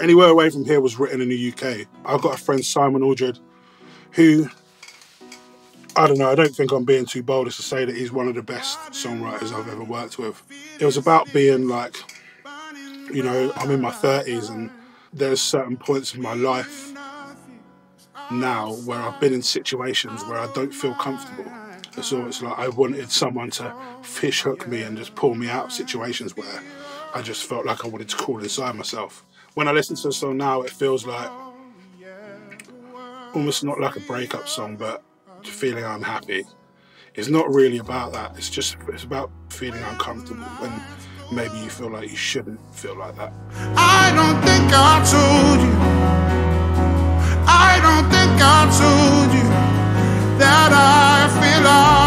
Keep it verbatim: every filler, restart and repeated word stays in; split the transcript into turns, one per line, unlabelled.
Anywhere Away From Here was written in the U K. I've got a friend, Simon Aldred, who, I don't know, I don't think I'm being too bold as to say that he's one of the best songwriters I've ever worked with. It was about being like, you know, I'm in my thirties and there's certain points in my life now where I've been in situations where I don't feel comfortable. So it's like I wanted someone to fish hook me and just pull me out of situations where I just felt like I wanted to crawl inside myself. When I listen to the song now, it feels like almost not like a breakup song, but feeling unhappy. It's not really about that. It's just, it's about feeling uncomfortable when maybe you feel like you shouldn't feel like that.
I don't think I told you, I don't think I told you that I feel like